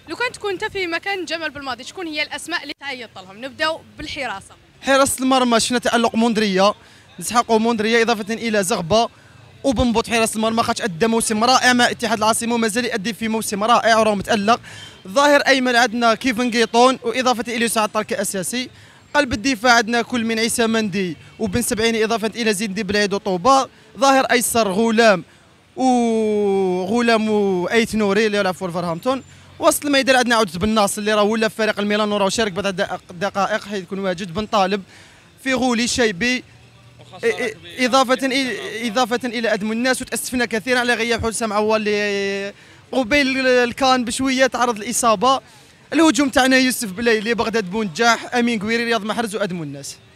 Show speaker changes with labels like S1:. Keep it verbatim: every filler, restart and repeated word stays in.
S1: لو كان تكون انت في مكان جمال بالماضي، شكون هي الاسماء اللي تعيط لهم؟ نبداو بالحراسه.
S2: حراسه المرمى شفنا تالق موندريه، نسحقوا موندريه اضافه الى زغبه وبنبوط حراسه المرمى، خاطر ادى موسم رائع مع اتحاد العاصمه ومازال يؤدي في موسم رائع وراه متالق. ظاهر ايمن عندنا كيفن قيطون واضافه الى سعد طال كاساسي. قلب الدفاع عندنا كل من عيسى مندي وبن سبعيني اضافه الى زين دي بلعيد وطوبه. ظاهر ايسر غلام وغلام وايت نوري اللي يلعب في ولفرهامبتون. وسط الميدان عندنا عودة بن ناصر اللي راه ولا في فريق الميلان وراه شارك بضع دقائق حيث يكون واجد. بن طالب في غولي شيبي اضافه اضافه الى ادم الناس. وتاسفنا كثيرا على غياب حسام عوال اللي قبيل الكان بشويه تعرض للاصابه. الهجوم تاعنا يوسف بلايلي، بغداد بونجاح، امين قويري، رياض محرز وادم الناس.